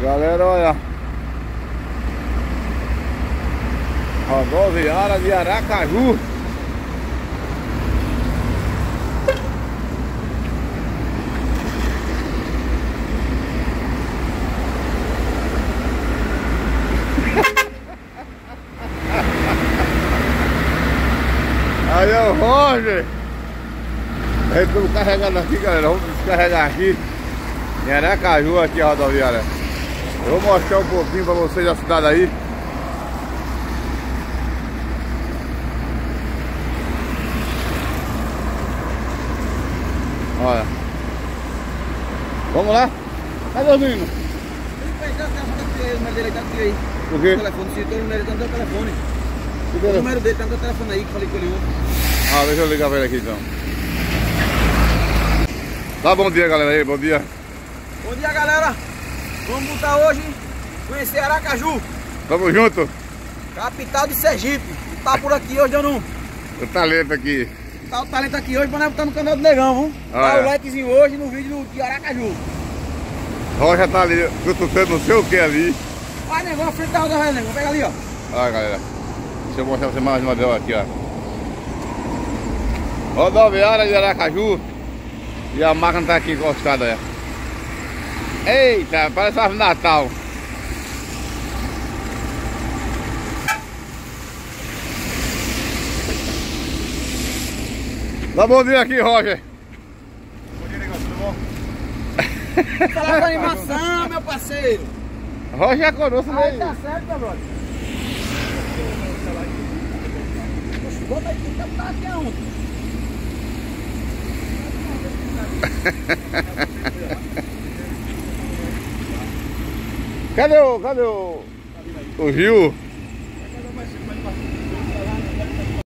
Galera, olha, rodoviária de Aracaju. Aí é o Roger. Estamos carregando aqui, galera. Vamos descarregar aqui em Aracaju, aqui a rodoviária. Eu vou mostrar um pouquinho pra vocês a cidade aí. Olha. Vamos lá? Cadê os meninos? O quê? O telefone, se tem o número dele, tá no telefone. O número dele tá no telefone aí, que falei com ele ontem. Ah, deixa eu ligar pra ele aqui então. Tá, bom dia, galera aí, bom dia. Bom dia, galera. Vamos voltar hoje conhecer Aracaju. Tamo junto. Capital de Sergipe. Tá por aqui hoje, eu não. O talento aqui. Tá o talento aqui hoje pra nós botar no canal do Negão, viu? Tá o likezinho hoje no vídeo de Aracaju. Rocha tá ali, você não sei o que ali. Vai, Negão, a frente da rodoviária, Negão. Pega ali, ó. Olha, galera. Deixa eu mostrar pra você mais uma vez aqui, ó. Rodoviária de Aracaju. E a máquina tá aqui encostada, ó. Eita, parece árvore de Natal. Dá bom dia aqui, Roger. Bom dia, Negão, tudo bom? Falar com animação, meu parceiro. Roger é conosco, né? Aí tá certo, meu brother. Bota aí, tem que botar aqui aonde? Cadê o Gil?